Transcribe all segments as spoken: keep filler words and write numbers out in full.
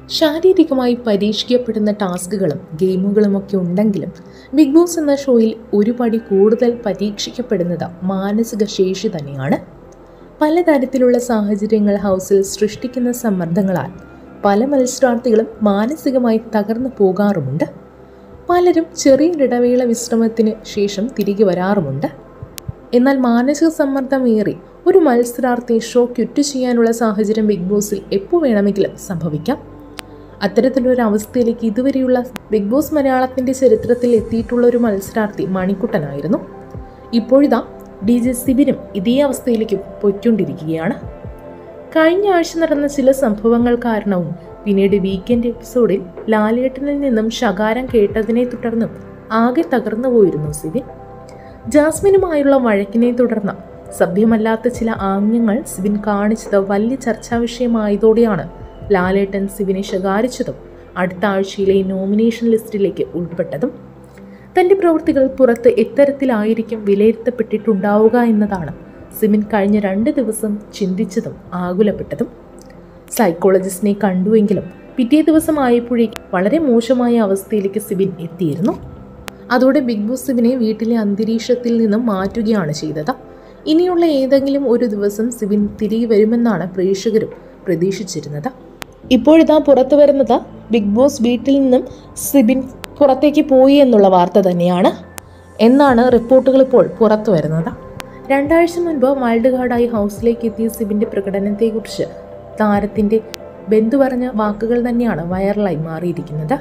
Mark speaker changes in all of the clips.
Speaker 1: ശാരീരികമായി പരീക്ഷിക്കപ്പെടുന്ന ടാസ്കുകളും ഗെയിമുകളുമൊക്കെ ഉണ്ടെങ്കിലും big boss എന്ന ഷോയിൽ ഒരു പടി കൂടുതൽ പരീക്ഷിക്കപ്പെടുന്നത് മാനസിക ശേഷി തന്നെയാണ്. പലതരത്തിലുള്ള സാഹചര്യങ്ങൾ ഹൗസിൽ സൃഷ്ടിക്കുന്ന സമ്മർദ്ദങ്ങളാൽ പല മത്സരാർത്ഥികളും മാനസികമായി തകർന്നു പോകാറുമുണ്ട്. പലരും ചെറിയൊരിടവേള വിശ്രമത്തിന് ശേഷം തിരികെ വരാറുമുണ്ട്. എന്നാൽ മാനസിക സമ്മർദ്ദമേറി ഒരു മത്സരാർത്ഥി ഷോ ക്വിറ്റ് ചെയ്യാനുള്ള സാഹചര്യം ബിഗ് ബോസിൽ എപ്പോൾ വേണമെങ്കിലും സംഭവിക്കാം. അത്തരത്തിലൊരു അവസ്ഥയിലേക്ക് ഇതുവരെയുള്ള ബിഗ് ബോസ് മലയാളത്തിൻ്റെ ചരിത്രത്തിൽ എത്തിയിട്ടുള്ള ഒരു മത്സരാർത്ഥി മണിക്കുട്ടനായിരുന്നു. ഇപ്പോഴിതാ ഡി ജെ സിബിനും ഇതേ അവസ്ഥയിലേക്ക് പോയിക്കൊണ്ടിരിക്കുകയാണ്. കഴിഞ്ഞ ആഴ്ച നടന്ന ചില സംഭവങ്ങൾ കാരണവും പിന്നീട് വീക്കെൻഡ് എപ്പിസോഡിൽ ലാലേട്ടനിൽ നിന്നും ശകാരം കേട്ടതിനെ തുടർന്നും ആകെ തകർന്നു പോയിരുന്നു സിബിൻ. ജാസ്മിനുമായുള്ള വഴക്കിനെ തുടർന്ന് സഭ്യമല്ലാത്ത ചില ആംഗ്യങ്ങൾ സിബിൻ കാണിച്ചത് വലിയ ചർച്ചാ വിഷയമായതോടെയാണ് ലാലേട്ടൻ സിബിനെ ശകാരിച്ചതും അടുത്ത ആഴ്ചയിലെ നോമിനേഷൻ ലിസ്റ്റിലേക്ക് ഉൾപ്പെട്ടതും. തൻ്റെ പ്രവൃത്തികൾ പുറത്ത് എത്തരത്തിലായിരിക്കും വിലയിരുത്തപ്പെട്ടിട്ടുണ്ടാവുക എന്നതാണ് സിബിൻ കഴിഞ്ഞ രണ്ട് ദിവസം ചിന്തിച്ചതും ആകുലപ്പെട്ടതും. സൈക്കോളജിസ്റ്റിനെ കണ്ടുവെങ്കിലും പിറ്റേ ദിവസം ആയപ്പോഴേക്കും വളരെ മോശമായ അവസ്ഥയിലേക്ക് സിബിൻ എത്തിയിരുന്നു. അതോടെ ബിഗ് ബോസ് സിബിനെ വീട്ടിലെ അന്തരീക്ഷത്തിൽ നിന്നും മാറ്റുകയാണ് ചെയ്തത്. ഇനിയുള്ള ഏതെങ്കിലും ഒരു ദിവസം സിബിൻ തിരികെ വരുമെന്നാണ് പ്രേക്ഷകരും പ്രതീക്ഷിച്ചിരുന്നത്. ഇപ്പോഴിതാ പുറത്തു വരുന്നത് ബിഗ് ബോസ് വീട്ടിൽ നിന്നും സിബിൻ പുറത്തേക്ക് പോയി എന്നുള്ള വാർത്ത തന്നെയാണ് എന്നാണ് റിപ്പോർട്ടുകൾ ഇപ്പോൾ പുറത്തു വരുന്നത്. രണ്ടാഴ്ച മുൻപ് വൈൽഡ് കാർഡായി ഹൗസിലേക്ക് എത്തിയ സിബിൻ്റെ പ്രകടനത്തെക്കുറിച്ച് താരത്തിൻ്റെ ബന്ധു പറഞ്ഞ വാക്കുകൾ തന്നെയാണ് വൈറലായി മാറിയിരിക്കുന്നത്.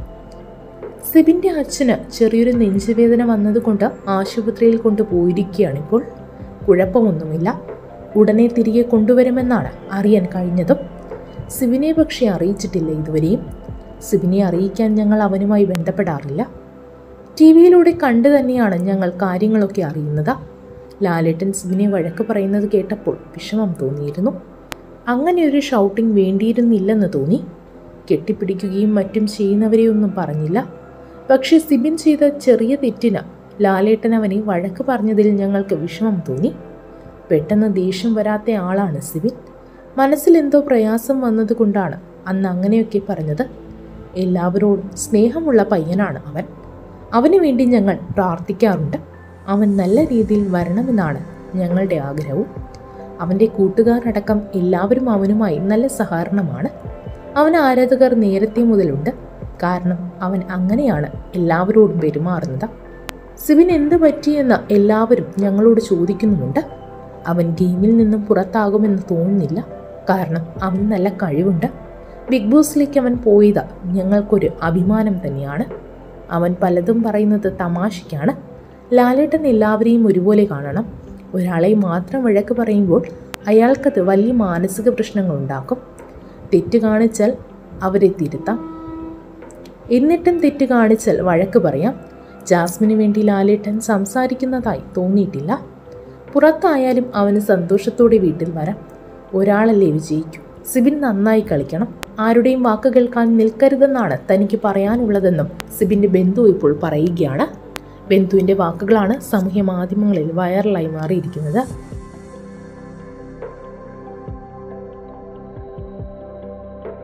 Speaker 1: സിബിൻ്റെ അച്ഛന് ചെറിയൊരു നെഞ്ചുവേദന വന്നതുകൊണ്ട് ആശുപത്രിയിൽ കൊണ്ടുപോയിരിക്കുകയാണിപ്പോൾ. കുഴപ്പമൊന്നുമില്ല, ഉടനെ തിരികെ കൊണ്ടുവരുമെന്നാണ് അറിയാൻ കഴിഞ്ഞതും. സിബിനെ പക്ഷേ അറിയിച്ചിട്ടില്ല ഇതുവരെയും. സിബിനെ അറിയിക്കാൻ ഞങ്ങൾ അവനുമായി ബന്ധപ്പെടാറില്ല. ടി വിയിലൂടെ കണ്ടു തന്നെയാണ് ഞങ്ങൾ കാര്യങ്ങളൊക്കെ അറിയുന്നത്. ലാലേട്ടൻ സിബിനെ വഴക്ക് പറയുന്നത് കേട്ടപ്പോൾ വിഷമം തോന്നിയിരുന്നു. അങ്ങനെ ഒരു ഷൗട്ടിംഗ് വേണ്ടിയിരുന്നില്ലെന്ന് തോന്നി. കെട്ടിപ്പിടിക്കുകയും മറ്റും ചെയ്യുന്നവരെയൊന്നും പറഞ്ഞില്ല. പക്ഷേ സിബിൻ ചെയ്ത ചെറിയ തെറ്റിന് ലാലേട്ടൻ അവനെ വഴക്ക് പറഞ്ഞതിൽ ഞങ്ങൾക്ക് വിഷമം തോന്നി. പെട്ടെന്ന് ദേഷ്യം വരാത്ത ആളാണ് സിബിൻ. മനസ്സിലെന്തോ പ്രയാസം വന്നതുകൊണ്ടാണ് അന്ന് അങ്ങനെയൊക്കെ പറഞ്ഞത്. എല്ലാവരോടും സ്നേഹമുള്ള പയ്യനാണ് അവൻ. അവന് വേണ്ടി ഞങ്ങൾ പ്രാർത്ഥിക്കാറുണ്ട്. അവൻ നല്ല രീതിയിൽ വരണമെന്നാണ് ഞങ്ങളുടെ ആഗ്രഹവും. അവൻ്റെ കൂട്ടുകാരടക്കം എല്ലാവരും അവനുമായി നല്ല സഹകരണമാണ്. അവന് ആരാധകർ നേരത്തെ മുതലുണ്ട്. കാരണം അവൻ അങ്ങനെയാണ് എല്ലാവരോടും പെരുമാറുന്നത്. സിബിൻ എന്ത് പറ്റിയെന്ന് എല്ലാവരും ഞങ്ങളോട് ചോദിക്കുന്നുമുണ്ട്. അവൻ ഗെയിമിൽ നിന്നും പുറത്താകുമെന്ന് തോന്നുന്നില്ല. കാരണം അവന് നല്ല കഴിവുണ്ട്. ബിഗ് ബോസിലേക്ക് അവൻ പോയത് ഞങ്ങൾക്കൊരു അഭിമാനം തന്നെയാണ്. അവൻ പലതും പറയുന്നത് തമാശയ്ക്കാണ്. ലാലേട്ടൻ എല്ലാവരെയും ഒരുപോലെ കാണണം. ഒരാളെ മാത്രം വഴക്ക് പറയുമ്പോൾ അയാൾക്കത് വലിയ മാനസിക പ്രശ്നങ്ങളുണ്ടാക്കും. തെറ്റ് കാണിച്ചാൽ അവരെ തിരുത്താം, എന്നിട്ടും തെറ്റ് കാണിച്ചാൽ വഴക്ക് പറയാം. ജാസ്മിന് വേണ്ടി ലാലേട്ടൻ സംസാരിക്കുന്നതായി തോന്നിയിട്ടില്ല. പുറത്തായാലും അവന് സന്തോഷത്തോടെ വീട്ടിൽ വരാം. ഒരാളല്ലേ വിജയിക്കൂ. സിബിൻ നന്നായി കളിക്കണം. ആരുടെയും വാക്ക് കേൾക്കാൻ നിൽക്കരുതെന്നാണ് തനിക്ക് പറയാനുള്ളതെന്നും സിബിൻ്റെ ബന്ധു ഇപ്പോൾ പറയുകയാണ്. ബന്ധുവിൻ്റെ വാക്കുകളാണ് സാമൂഹ്യ മാധ്യമങ്ങളിൽ വൈറലായി മാറിയിരിക്കുന്നത്.